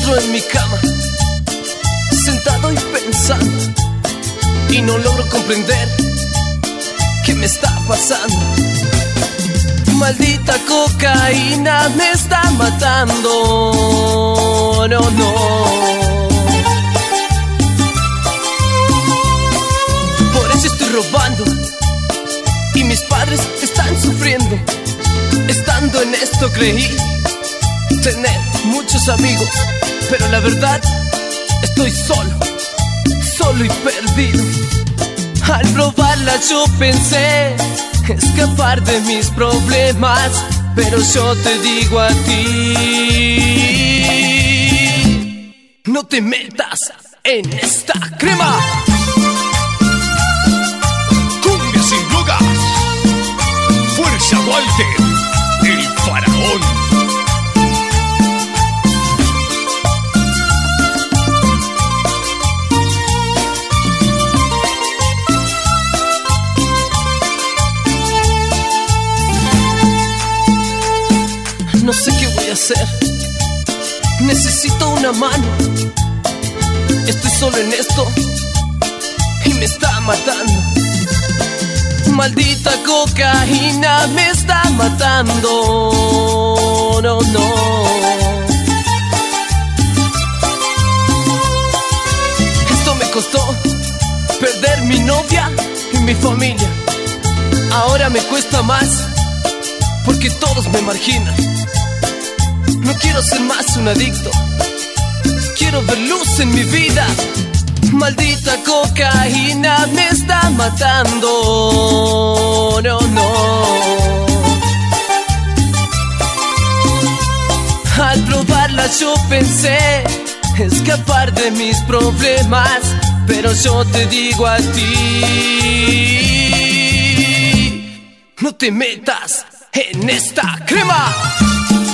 encuentro en mi cama, sentado y pensando, y no logro comprender qué me está pasando. Maldita cocaína me está matando. No, no. Por eso estoy robando y mis padres están sufriendo. Estando en esto creí tener muchos amigos, pero la verdad estoy solo, solo y perdido. Al probarla yo pensé escapar de mis problemas, pero yo te digo a ti, no te metas en esta crema. Cumbia sin drogas. Fuerza Walter, el faraón. No sé qué voy a hacer, necesito una mano. Estoy solo en esto y me está matando. Maldita cocaína me está matando. No, no. Esto me costó perder mi novia y mi familia. Ahora me cuesta más porque todos me marginan. No quiero ser más un adicto, quiero ver luz en mi vida. Maldita cocaína me está matando. No, no. Al probarla yo pensé escapar de mis problemas, pero yo te digo a ti, no te metas en esta crema.